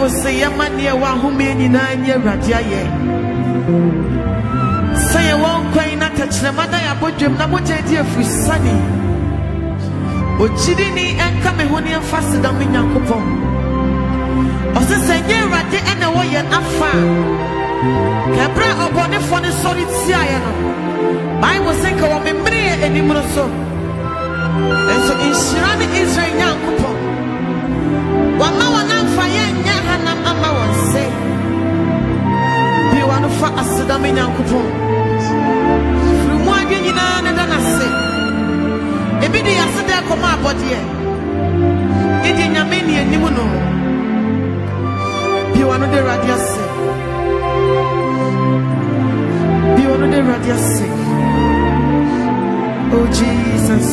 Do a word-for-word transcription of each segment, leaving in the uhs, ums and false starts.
Bible say a man near one who made in nine year radia. Say a one coin not touch the mother about you, Naboja dear for sunny. O Chidini and Camehonian faster than Minyan Coupon. Or the same radia and a way and afar. Cabra upon the funny solid Siano. Bible say, come on, memory and Nimroso. And so in Shirani Israel Yan Coupon. One hour now fire Yahana Mama was say. Be one of us, Daminian Coupon. From one in another say. A bit of Yasada come up, but yeah. It in Yamini and Nimuno. Be one of the radius. Be one of the radius. Oh Jesus.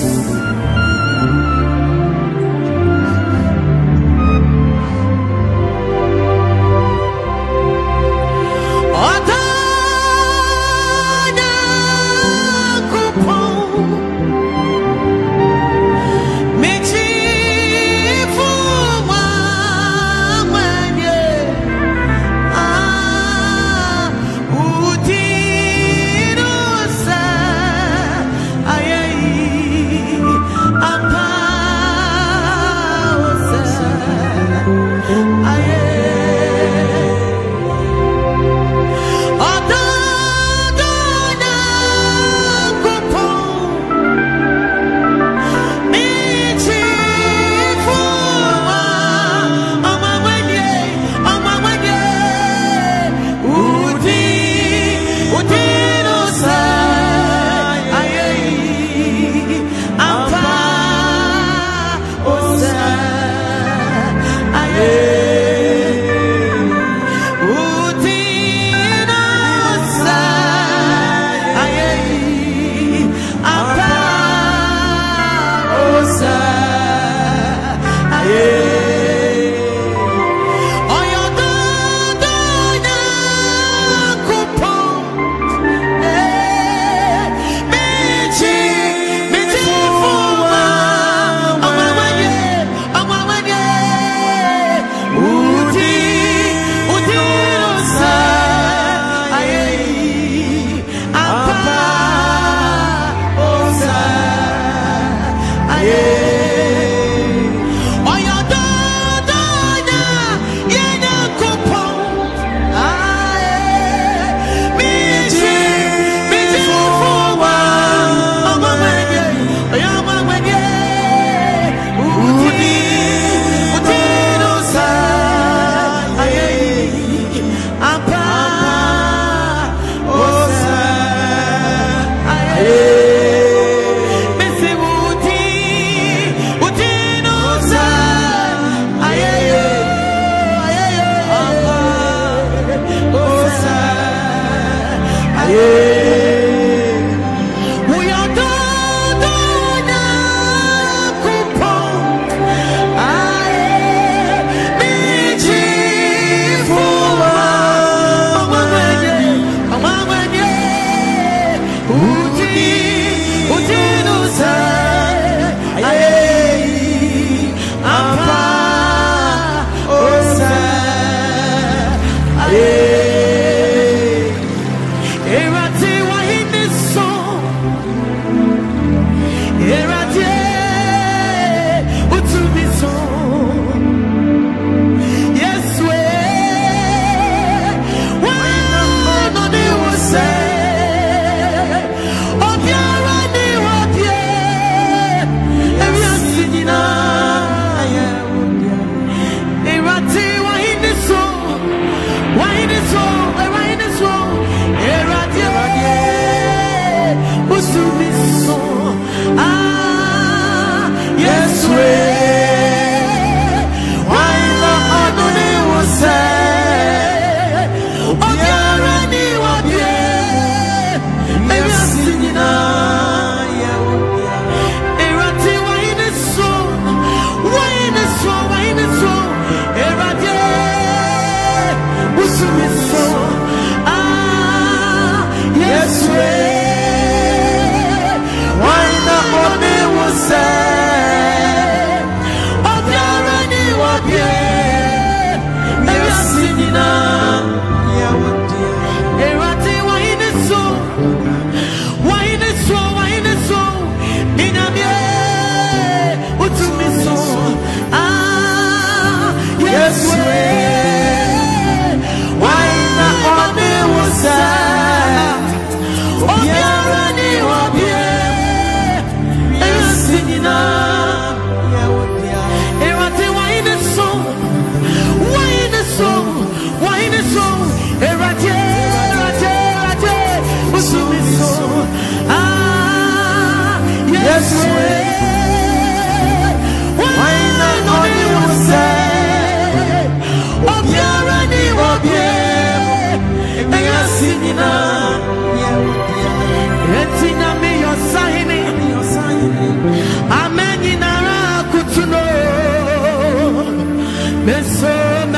Aye,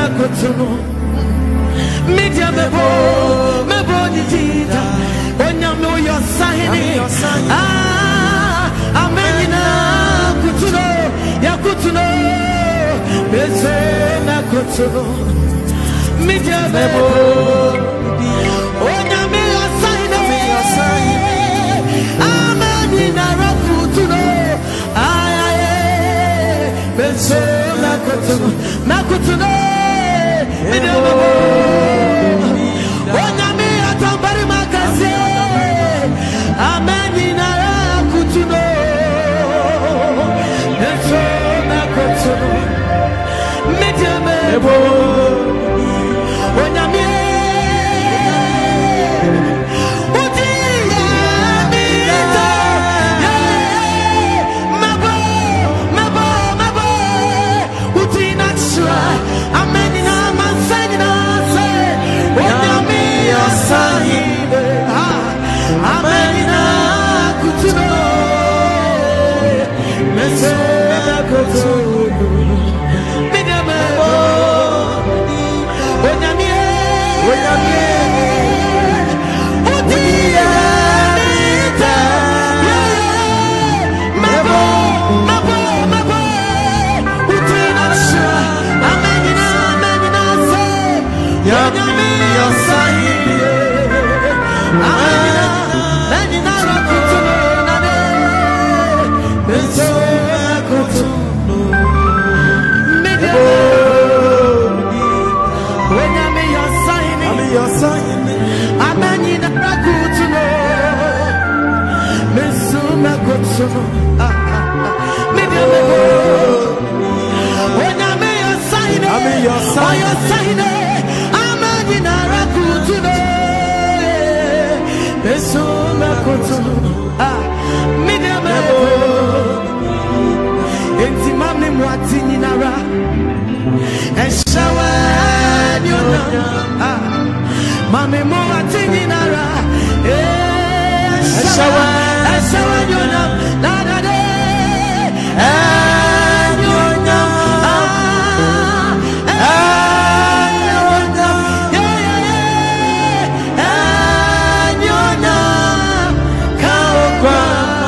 kutuno media mebo mebo dida onyame yo sahini ah amenina kutuno ya kutuno bese na kutuno media mebo onyame yo sahini amenina kutuno ay ay bese na kutuno na kutuno media mebo onyame atambari makase amenina kutuno bese na kutuno media mebo onyame Mami mo atini nara, eh, shawa, shawa nyona, na na de, eh, nyona, ah, eh, nyona, yeah yeah yeah, eh, nyona, kaokwa,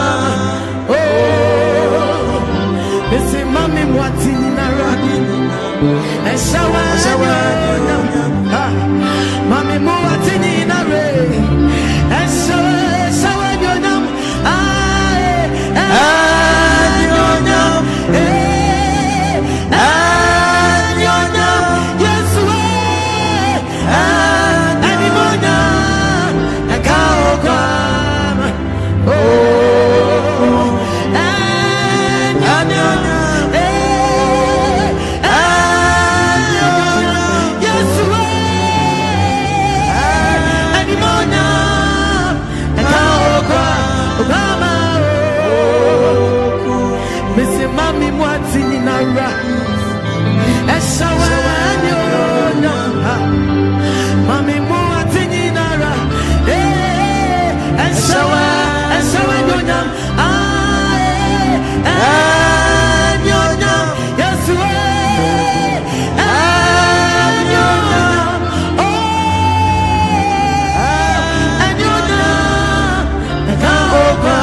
oh, bese mami mo atini nara, eh, shawa, shawa nyona, ah. Mami mo atini na re, eso eso anyonyam, ah anyonyam, eh anyonyam, Yesu eh anyonyam, ekaogam, oh anyonyam, eh anyonyam, Yesu. Mami mwati ni nara, eshawa anyona. Mami mwati ni nara, eh, eshawa, eshawa anyona. Ah, eh, anyona, Yesu eh, anyona. Oh, anyona, ekaoga.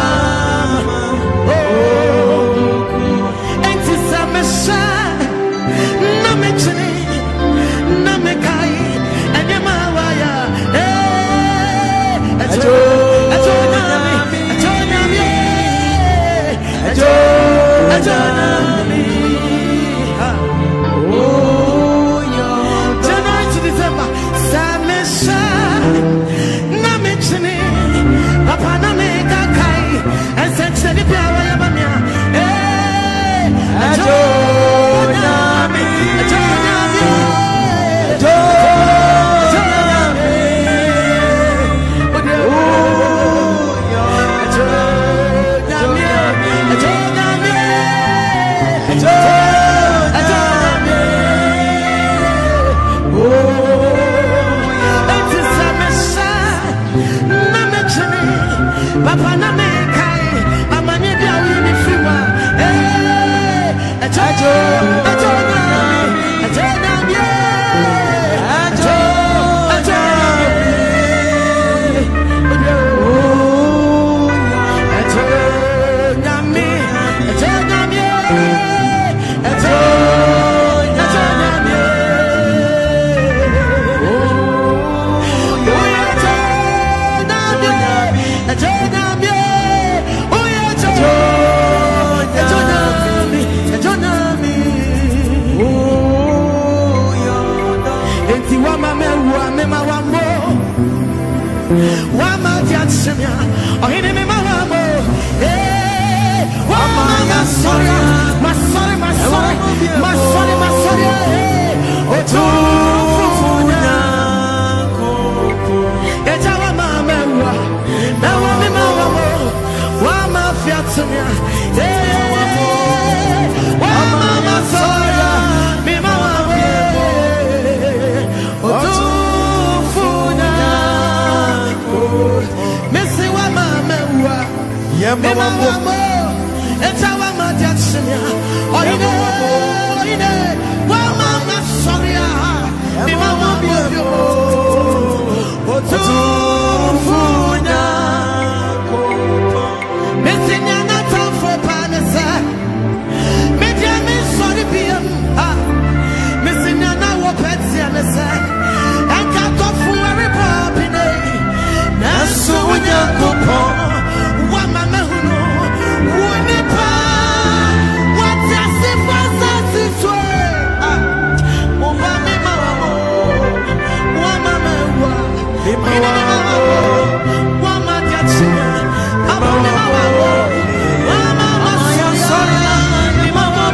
Wama mewa mema wamo Wama diatsimya Ohine mema wamo Eh Wama masori Masori masori Masori masori Otufunya Eja wama mewa Mewa mema wamo Wama fiatsimya Eh Wama masori Mema wamo Missy Wama Mewa, Yama Wamo, and Tawama Jacksonia, or in a Wama Soria, Mima Wamo, Otufuna, Missing Yanata for Panasa, Mediami Soripium, Missing Yana Wapetsi and the Sack, and Kato Fury Popine. So when you go home, what my man who would be proud, what does it was this way? Oh, my mama, what my man was, what my Jackson, I'm on my mama, what my mama, sorry, mama,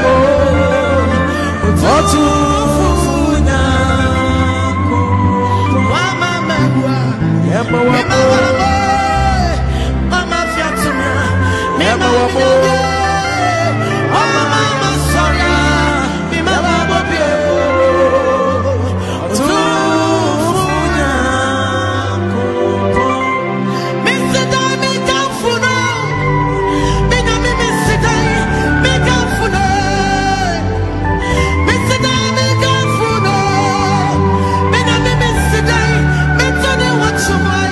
what to Mama, Mama, Fiatina, Mama, Mama, Soria, Mama, Mister Dami Gafuno, Minami Mister Dami, Megafuno, Mister Dami Gafuno, Minami Mister Dami, Metone what's your mind?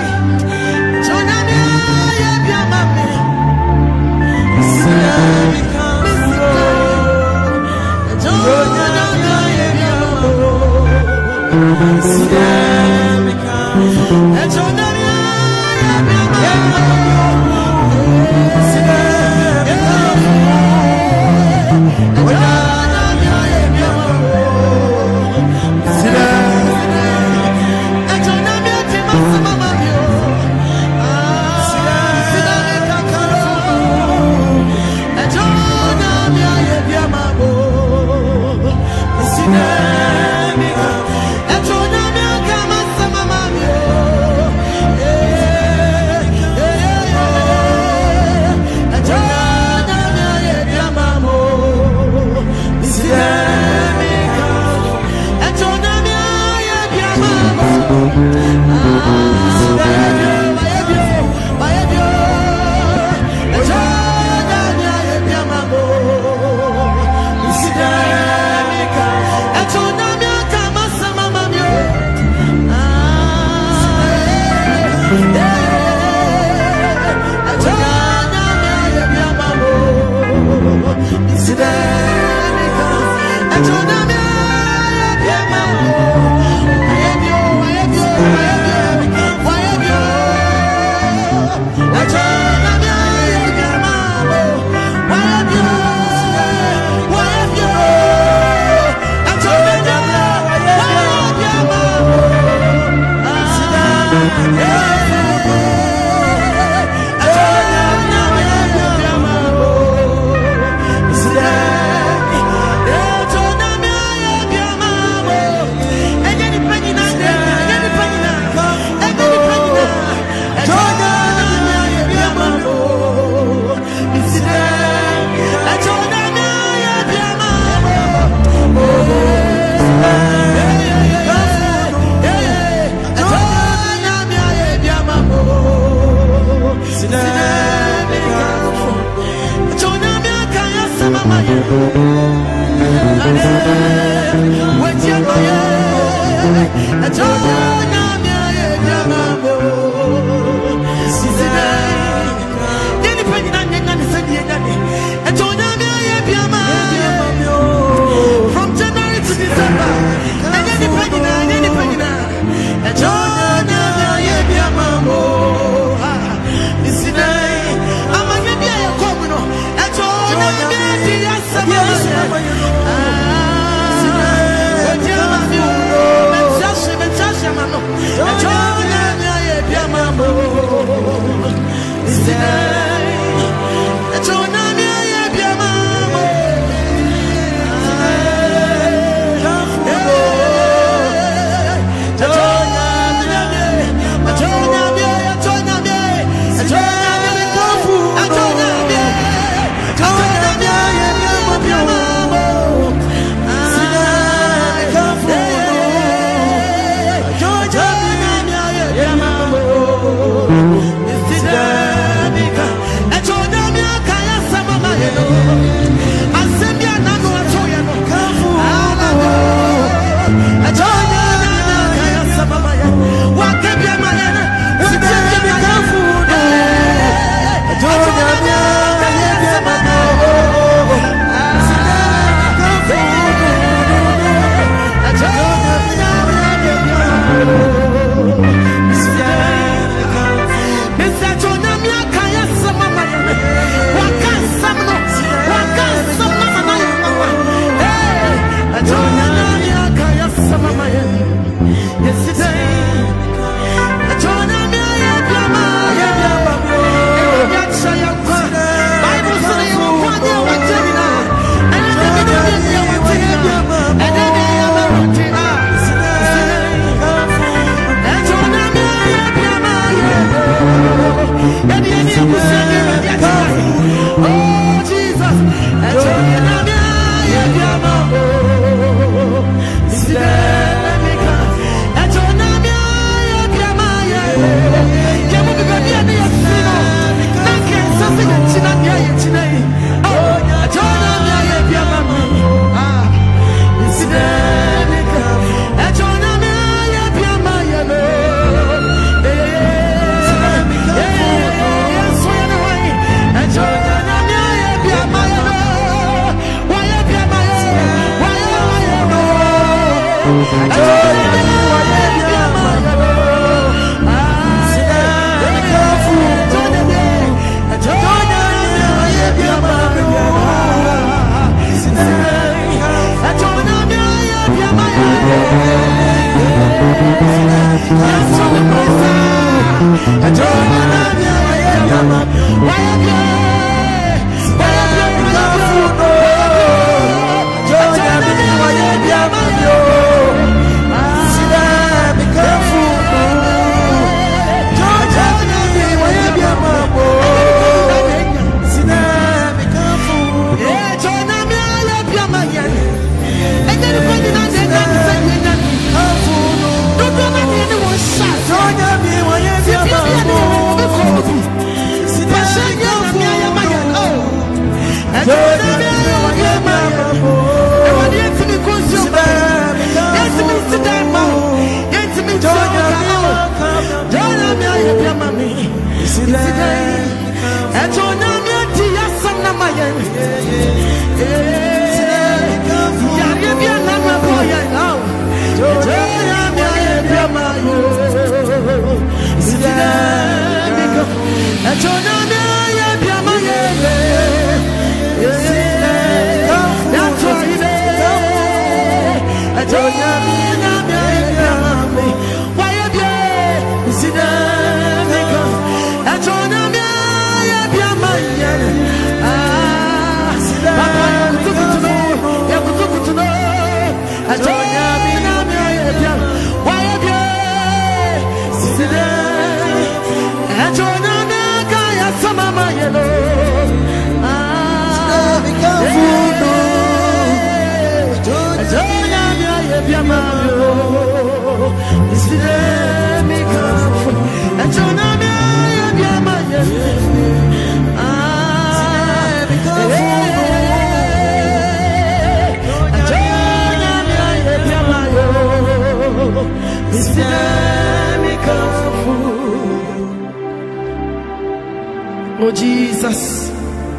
Oh Jesus,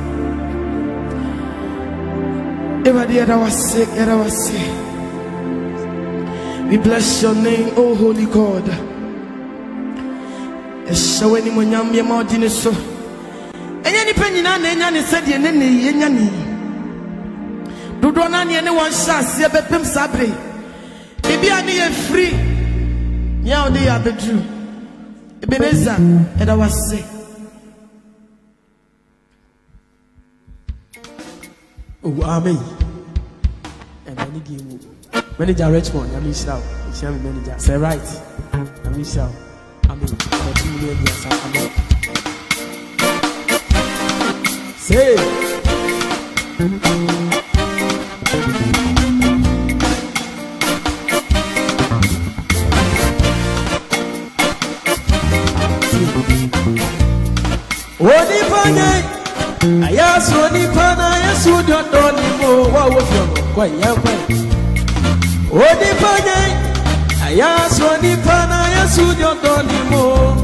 we bless your name, oh holy God. Show any one young Yamodin so. Any penny, any said, any, any. Do not anyone shall see a bedroom sabre. Maybe I need a free. Now they are the Jew. Ebenezer, and I was sick. Oh, amen. And any game. Manager Richmond, I miss out. It's your manager. Say right. I miss out. Amen. Amen. Say. Odi pane, ayaso odi pane, ayaso odi odoni mo, wa wo fi ono, kwa ya kwa. Odi pane, ayaso odi pane, ayaso odi odoni mo.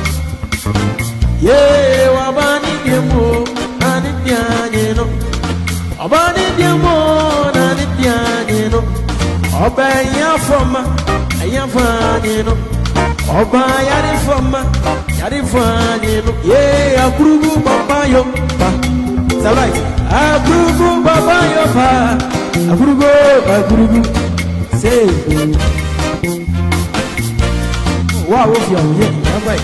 Ye wa bani demo, nani dianye no. Obani demo, nani dianye no. Oba ya foma, ya fani no. Oba yari foma, yari fani no. Ye akurugu baba yo pa. It's alright. Akurugu baba yo pa. Akurugu, akurugu. Say. Wow, what's your name? Alright.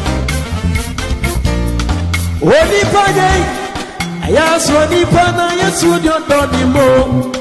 Odi pane, ayaso odi pane, ayaso odi odoni mo.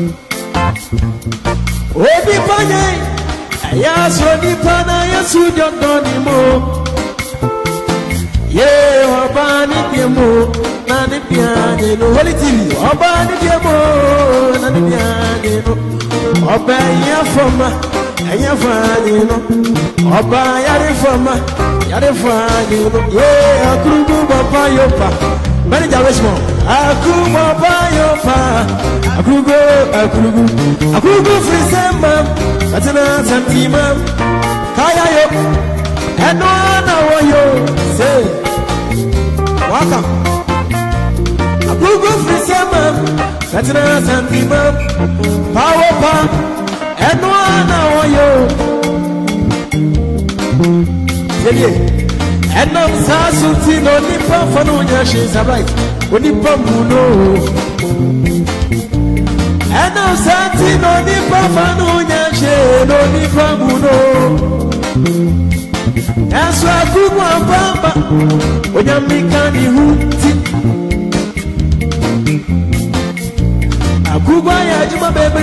Odi pane, ayaso odi pane, ayaso odi odoni mo. Ye obani demo, nani piane no. Holy T V, obani demo, nani piane no. Oba ya foma, ya fani no. Oba yari foma, yari fani no. Ye akurugu baba yopa, manager Richmond. Akurugu baba yopa, akurugu, akurugu, akurugu frisemba, atena santima, kaya yo, enwana woyo, say. Welcome. Akurugu frisemba, atena santima, power pa, enwana woyo. Say. And I'm Sasuti, no nipa for no yashes, right? When you no. And I'm Sati, no nipa for no yashes, no nipa no. That's why good one papa when you make any hooty. A good one ya juma baby.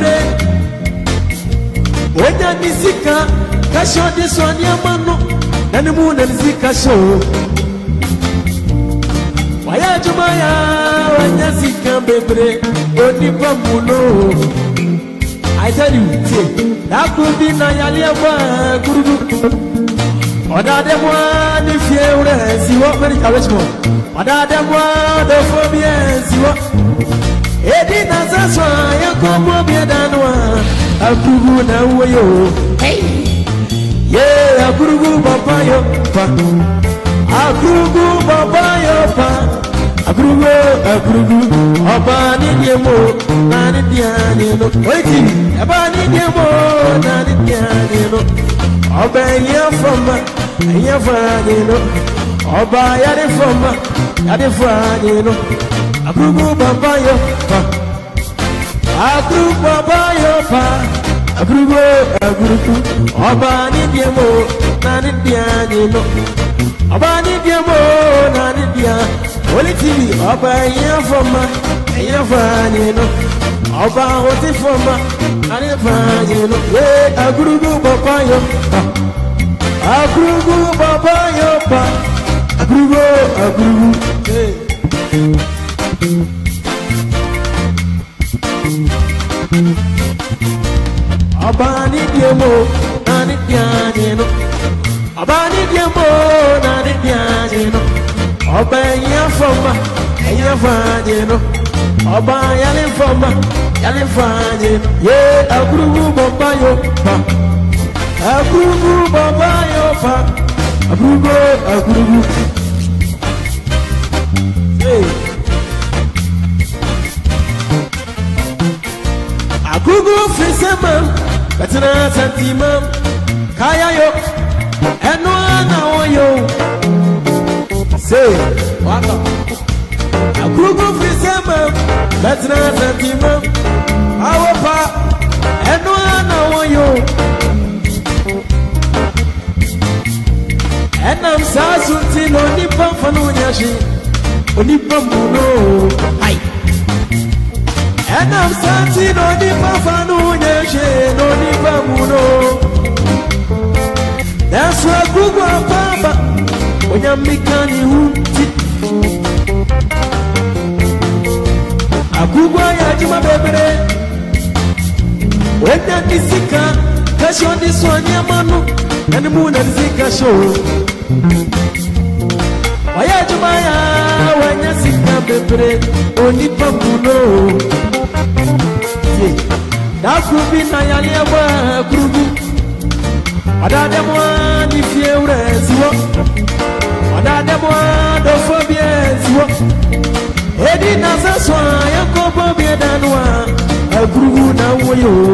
When you nisika, cash on this one ya mano, and the moon and zika show. Why ya juma ya when you zika baby, only pamuno. I tell you, that could be Nayalia Guru. Other than one, if you see what very charisma. Other than one, the phobia, see what Eddie Nazaswa, you come over here than one. A Guru now, you. Hey, yeah, a Guru Babayo, a Guru Babayo. A Guru, a Guru, a Bani Demo, Nani Diano, waiting, a Bani Demo, Nani Diano, Obey your from your Fadino, Obey Yadi from Yadi Fadino, a Guru Babayo, a Guru Babayo, a Guru, a Guru, Obani Demo, Nani Diano, Obani Demo, Nani Diano. Holy T V, Oba here from my, here from you know, Oba what if from my, and if I you know, yeah, a guru Baba yo, a guru Baba yo, a guru, a guru, Oba need you more, and if you know, Oba need you more, and if you know. Oba ya foma, ya fadino. Oba ya le foma, ya le fadino. Yeah, a guru baba yo pa, a guru baba yo pa, a guru, a guru. Hey, a guru fisherman, betina santimam, kaya yo, eno ana yo. Say, waka. A group of fishermen, that's not a team. Our pa, and no one know you. And I'm Sasuntin on the Pampanuyashi, on the Pampuno. Hi. And I'm Santin on the Pampanuyashi, on the Pampuno. That's what Google Papa. When you make any hooty, a good boy, I do my baby. When that is sick, cash on this one, Yamano, and the moon and Zika show. Why are you my when you sick, baby? Only Pamuno. That could be Nayalia Guru. Other one, if you rest, Other one, the phobias, Eddie Nazaswa, Yakobo Biedanwa, a Guru now, you.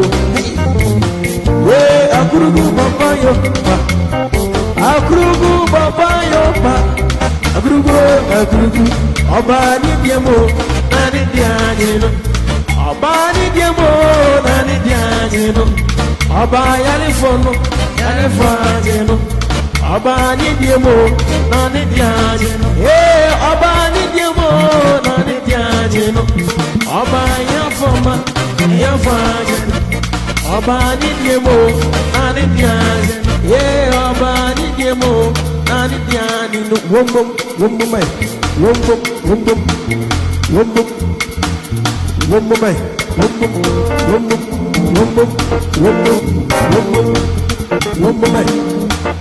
Yeah, a Guru Babayo, a Guru Babayo, a Guru, a Guru, Obani Diamo, Nanidiano, Obani Diamo, Nanidiano, Obayalifono, Yalifano. Oba ni diemo, na ni diajeno. Eh, Oba ni diemo, na ni diajeno. Oba ya foma, ya fajeno. Oba ni diemo, na ni diajeno. Eh, Oba ni diemo, na ni diajeno. Wombo, wombo mai, wombo, wombo, wombo, wombo mai, wombo, wombo, wombo, wombo, wombo, wombo mai.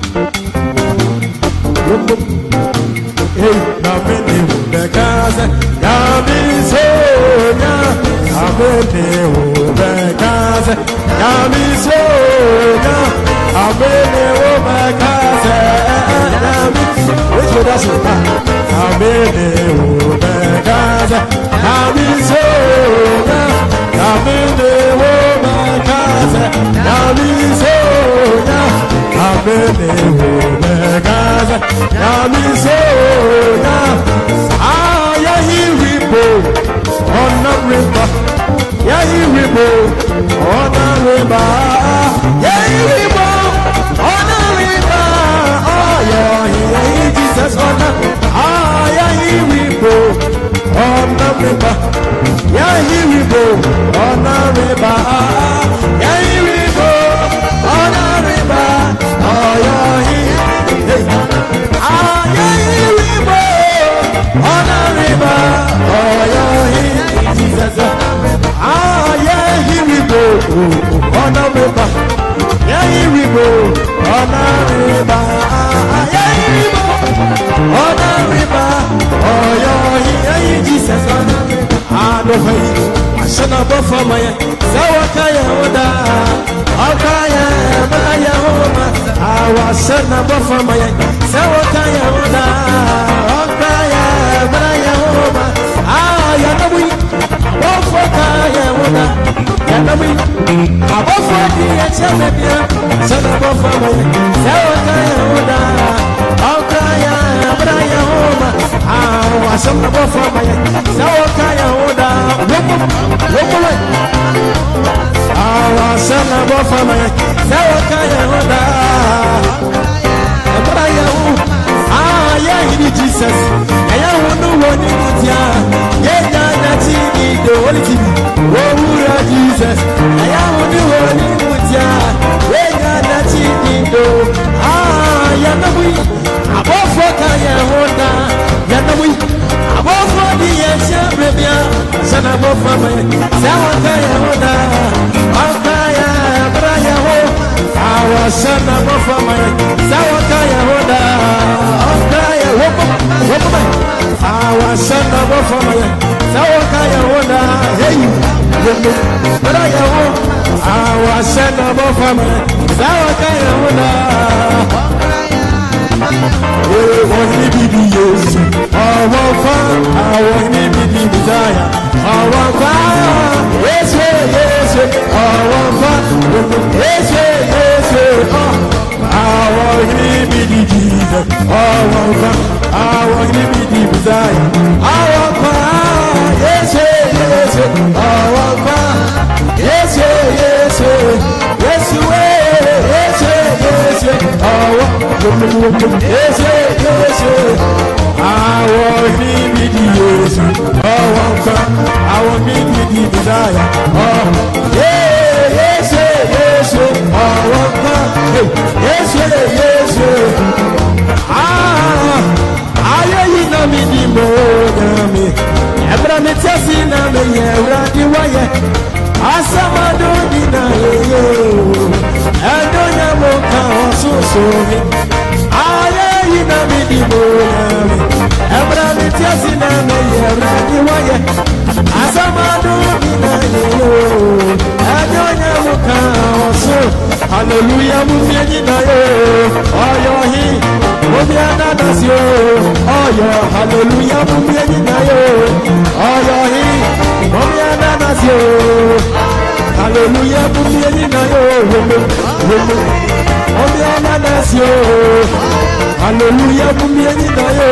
Hey, Namini Ubekaze, Yamisonya, Amene Ubekaze, Yamisonya, Amene Ubekaze, which would I say? Amene Ubekaze, Yamisonya, Amene Ubekaze, Yamisonya, Amene Ubekaze, Yamisonya. Ah, yeah, he rebo on the river. Yeah, he rebo on the river. Yeah, he rebo on the river. Oh, Onariba, Ayaibo, Onariba, oh yo, hey Jesus, Onariba, Adohai, Ashana Bofamaya, Zawakaya Oda, Akaya, Maya Homa, Awasana Bofamaya, Zawakaya Oda, Akaya, Maya Homa, Ayanawi, Bofakaya Oda, Yanawi, Abofaki, Achamia, Sana Bofamaya, Zawakaya Oda, Akaya, Maya Homa, Awasana Bofamaya, Zawakaya Oda, Woman, Awasana Bofamaya, Zawakaya Oda, Maya Homa, Ah, yeah, Jesus, I don't know what you do, yeah, that's it, the Holy T V, oh, Jesus, I don't know what you do, yeah, that's it, ah, yeah, no, we, above what I am, yeah, no, we, above what the answer, Rabia, son of a family, Zawakaya, Akaya, Braya, our son of a family, Zawakaya, Akaya, our son of a family, Zawakaya, hey, Braya, our son of a family, Zawakaya, oh, what he be the use, oh, I want to be the desire, oh, yes, yes, oh, yes, yes, oh, I want to be the Jesus, oh, I want to be the desire, oh, yes, yes, oh, yes, yes, yes, yes, yes, oh, yes, yes, I want to be the use, oh, I want to be the desire, oh, yes, yes, oh, yes, yes, ah, I ain't no me more me. Every me testing na me every way. Asamado dina yo. Adonya moka so so me. I ain't no me more me. Every me testing na me every way. Asamado dina yo. Adonya moka so. Hallelujah, mufyeni na yo. Oh yo hi, mufiana nasyo. Oh yo, hallelujah, mufyeni na yo. Oh yo hi, mufiana nasyo. Hallelujah, mufyeni na yo. Mufiana nasyo. Hallelujah, mufyeni na yo.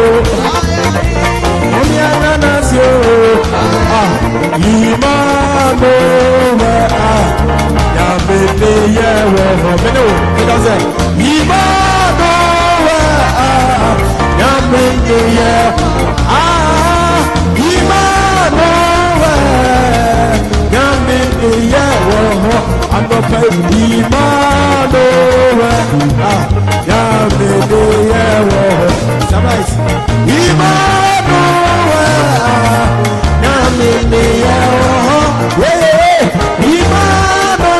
Mufiana nasyo. Ah, imamo ah. Yamete yewo meno kitaze imano wa yamete ye ah imano wa yamete yewo anope imano wa ah yamete yewo sabais imano wa yamete yewo we imano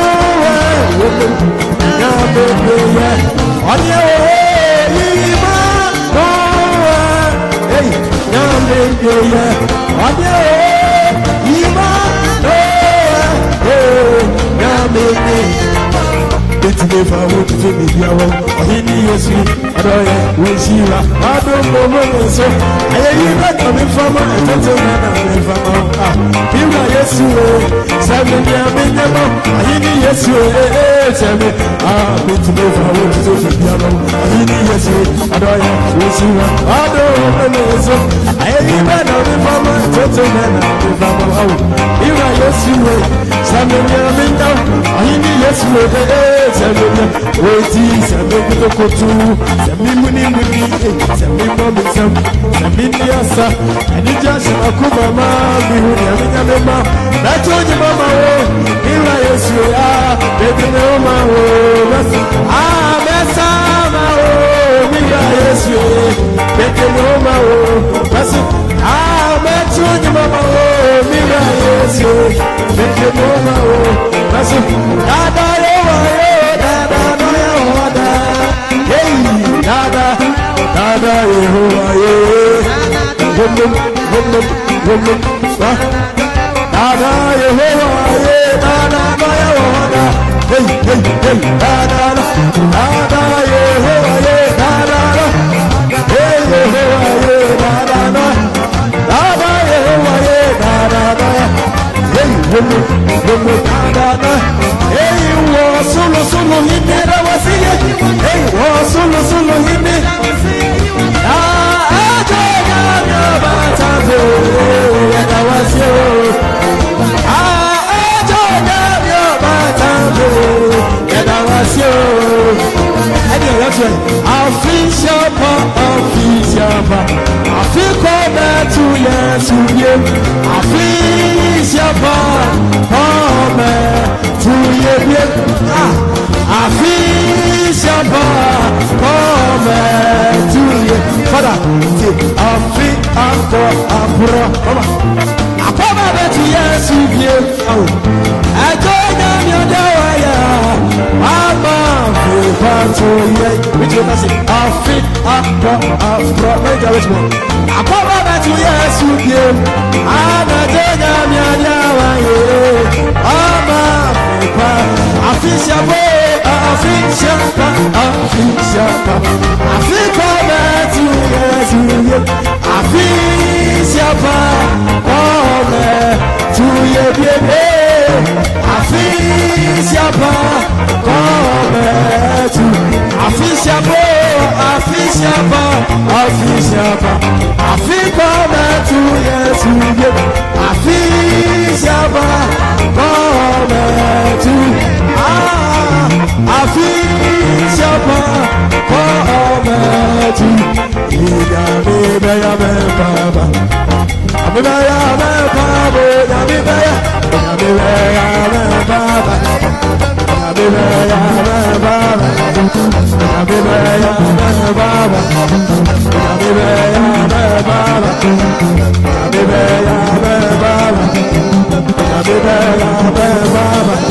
It's never would to be your own. Yesu, Adoya, Wishira, Ado Momo, so I even coming from a gentleman and from a Pima Yesu, seven Yaminamo, I need Yesu, seven. Ah, but to move forward to the piano, I need Yesu, Adoya, Wishira, Ado Momo, so I even coming from a gentleman and from a Pima Yesu, seven Yaminamo, I need Yesu, seven. Waiting, seven. Semi muni muni, semi mami sam, semi niasa. Ani jasha akuma mami huni aminya mema. Nachoji mama wo, ila Yesu ya, baby me oma wo. Ah, besa ma wo, ila Yesu ya, baby me oma wo. Ah, nachoji mama wo, ila Yesu ya, baby me oma wo. Dada yo yo, dada no yo dada. woman, woman, woman. Dada Yehovah, Dada Yehovah, hey, hey, hey, Dada, Dada Yehovah, Dada, hey Yehovah, Dada, Dada Yehovah, Dada, hey woman, woman, Dada, hey was solo solo hinde rawasiye, hey was solo solo hinde, ah ajoga yabatave rawasiye, ah ajoga yabatave rawasiye. Anyway, that's right. Official pa, official pa, official pa to yes to you. Official pa, pa to you. Ah, official pa, pa to you. Father, say official pa, apura, mama. Apura to yes to you. Oh, I don't know your day, mama. To ye, which you must say, I fit up, up, up, make a rich one. I come over to yes, you give. I'm a dog, I'm a paper. I fish a boy, I fish a pop, I fish a pop. I fit over to yes, you give. I fish a pop, over to ye, baby. I fish a pop, over to Afishabo, Afishabo, Afishabo, Afishabo, to yes, you get Afishabo, to ah, Afishabo, to Ida, baby, Baba, Abibaya, Baba, Abibaya, Abibaya, Baba. Abibaya, Baba. Abibaya, Baba. Abibaya, Baba. Abibaya, Baba. Abibaya, Baba.